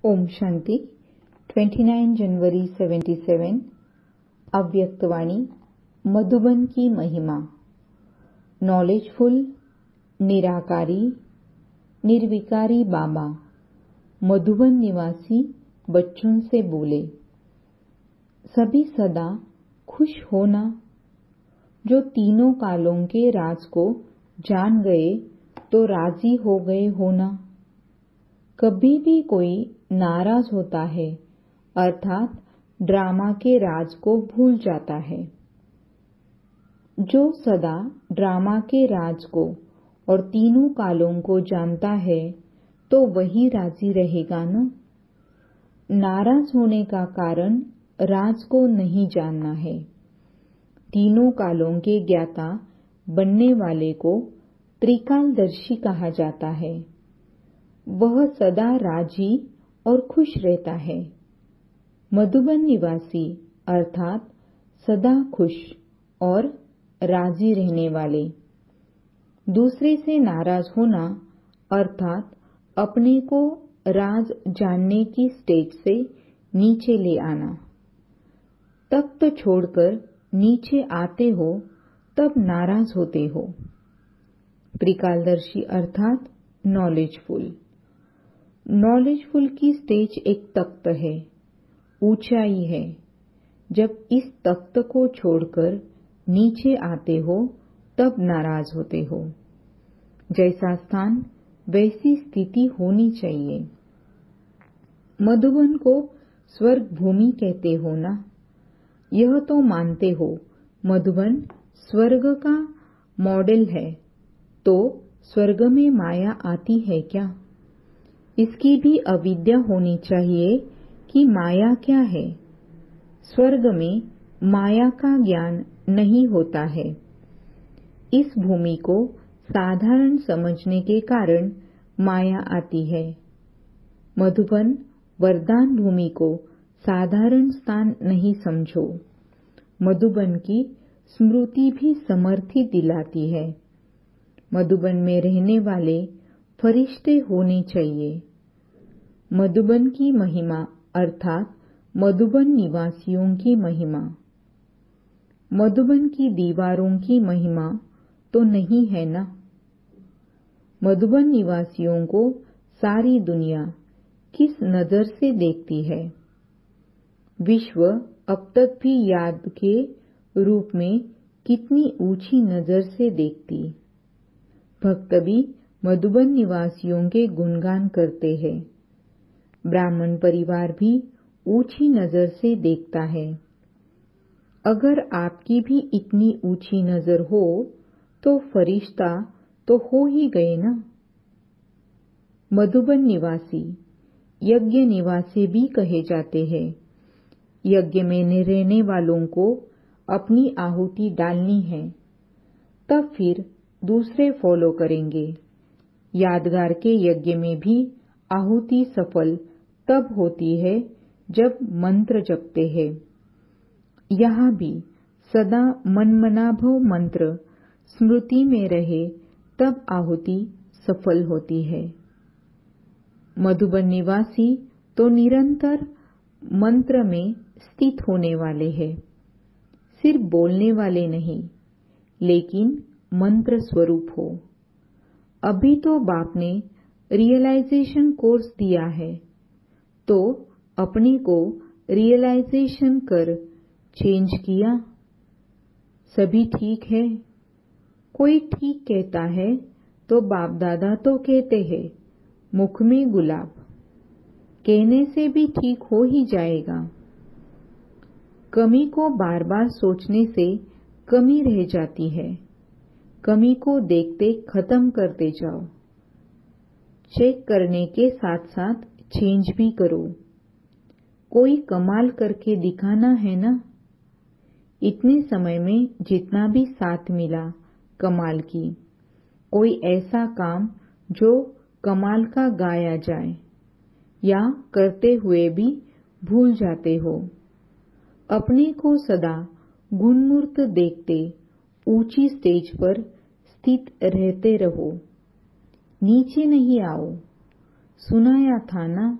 ओम शांति 29 जनवरी 77 अव्यक्तवाणी मधुबन की महिमा। नॉलेजफुल निराकारी निर्विकारी बाबा मधुबन निवासी बच्चों से बोले, सभी सदा खुश होना। जो तीनों कालों के राज को जान गए तो राजी हो गए होना। कभी भी कोई नाराज होता है अर्थात ड्रामा के राज को भूल जाता है। जो सदा ड्रामा के राज को और तीनों कालों को जानता है तो वही राजी रहेगा न। नाराज होने का कारण राज को नहीं जानना है। तीनों कालों के ज्ञाता बनने वाले को त्रिकालदर्शी कहा जाता है। वह सदा राजी और खुश रहता है। मधुबन निवासी अर्थात सदा खुश और राजी रहने वाले। दूसरे से नाराज होना अर्थात अपने को राज जानने की स्टेज से नीचे ले आना। तख्त छोड़कर नीचे आते हो तब नाराज होते हो। त्रिकालदर्शी अर्थात नॉलेजफुल। नॉलेजफुल की स्टेज एक तख्त है, ऊंचाई है। जब इस तख्त को छोड़कर नीचे आते हो तब नाराज होते हो। जैसा स्थान वैसी स्थिति होनी चाहिए। मधुबन को स्वर्ग भूमि कहते हो ना। यह तो मानते हो मधुबन स्वर्ग का मॉडल है, तो स्वर्ग में माया आती है क्या? इसकी भी अविद्या होनी चाहिए कि माया क्या है। स्वर्ग में माया का ज्ञान नहीं होता है। इस भूमि को साधारण समझने के कारण माया आती है। मधुबन वरदान भूमि को साधारण स्थान नहीं समझो। मधुबन की स्मृति भी समर्थी दिलाती है। मधुबन में रहने वाले फरिश्ते होने चाहिए। मधुबन की महिमा अर्थात मधुबन निवासियों की महिमा। मधुबन की दीवारों की महिमा तो नहीं है ना। मधुबन निवासियों को सारी दुनिया किस नजर से देखती है? विश्व अब तक भी याद के रूप में कितनी ऊंची नजर से देखती। भक्त भी मधुबन निवासियों के गुणगान करते हैं। ब्राह्मण परिवार भी ऊंची नजर से देखता है। अगर आपकी भी इतनी ऊंची नजर हो तो फरिश्ता तो हो ही गए ना। मधुबन निवासी यज्ञ निवासी भी कहे जाते हैं। यज्ञ में रहने वालों को अपनी आहुति डालनी है, तब फिर दूसरे फॉलो करेंगे। यादगार के यज्ञ में भी आहुति सफल तब होती है जब मंत्र जपते हैं। यहाँ भी सदा मनमनाभव मंत्र स्मृति में रहे तब आहुति सफल होती है। मधुबन निवासी तो निरंतर मंत्र में स्थित होने वाले हैं। सिर्फ बोलने वाले नहीं, लेकिन मंत्र स्वरूप हो। अभी तो बाप ने रियलाइजेशन कोर्स दिया है, तो अपने को रियलाइजेशन कर चेंज किया। सभी ठीक है। कोई ठीक कहता है तो बाप दादा तो कहते हैं मुख में गुलाब। कहने से भी ठीक हो ही जाएगा। कमी को बार बार सोचने से कमी रह जाती है। कमी को देखते खत्म करते जाओ। चेक करने के साथ साथ चेंज भी करो। कोई कमाल करके दिखाना है ना। इतने समय में जितना भी साथ मिला कमाल की, कोई ऐसा काम जो कमाल का गाया जाए, या करते हुए भी भूल जाते हो। अपने को सदा गुणमूर्त देखते ऊंची स्टेज पर स्थित रहते रहो। नीचे नहीं आओ। सुनाया था ना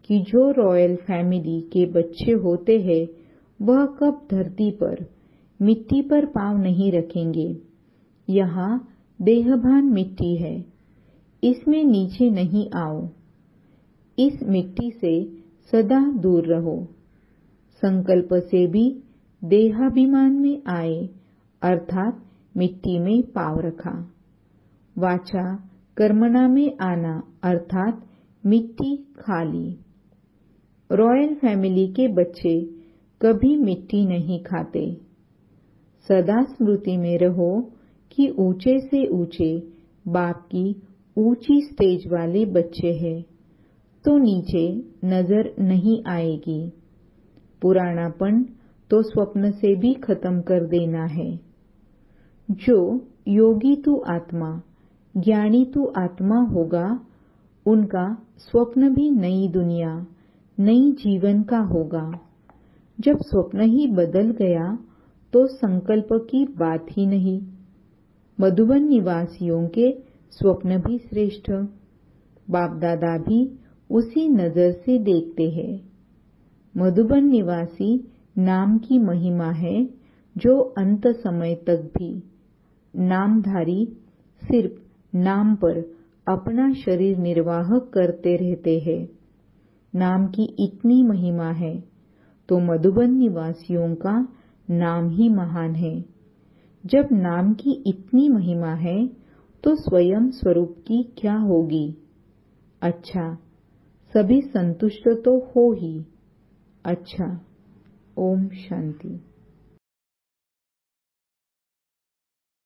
कि जो रॉयल फैमिली के बच्चे होते हैं वह कब धरती पर मिट्टी पर पांव नहीं रखेंगे। यहाँ देहभान मिट्टी है, इसमें नीचे नहीं आओ। इस मिट्टी से सदा दूर रहो। संकल्प से भी देहाभिमान में आए, अर्थात मिट्टी में पांव रखा। वाचा कर्मणा में आना, अर्थात मिट्टी खा ली। रॉयल फैमिली के बच्चे कभी मिट्टी नहीं खाते। सदा स्मृति में रहो कि ऊंचे से ऊंचे बाप की ऊंची स्टेज वाले बच्चे हैं, तो नीचे नजर नहीं आएगी। पुरानापन तो स्वप्न से भी खत्म कर देना है। जो योगी तू आत्मा, ज्ञानी तू आत्मा होगा, उनका स्वप्न भी नई दुनिया, नई जीवन का होगा। जब स्वप्न ही बदल गया तो संकल्प की बात ही नहीं। मधुबन निवासियों के स्वप्न भी श्रेष्ठ, बाप दादा भी उसी नजर से देखते हैं। मधुबन निवासी नाम की महिमा है, जो अंत समय तक भी नामधारी सिर्फ नाम पर अपना शरीर निर्वाह करते रहते हैं। नाम की इतनी महिमा है तो मधुबन निवासियों का नाम ही महान है। जब नाम की इतनी महिमा है तो स्वयं स्वरूप की क्या होगी। अच्छा, सभी संतुष्ट तो हो ही। अच्छा, ओम शांति।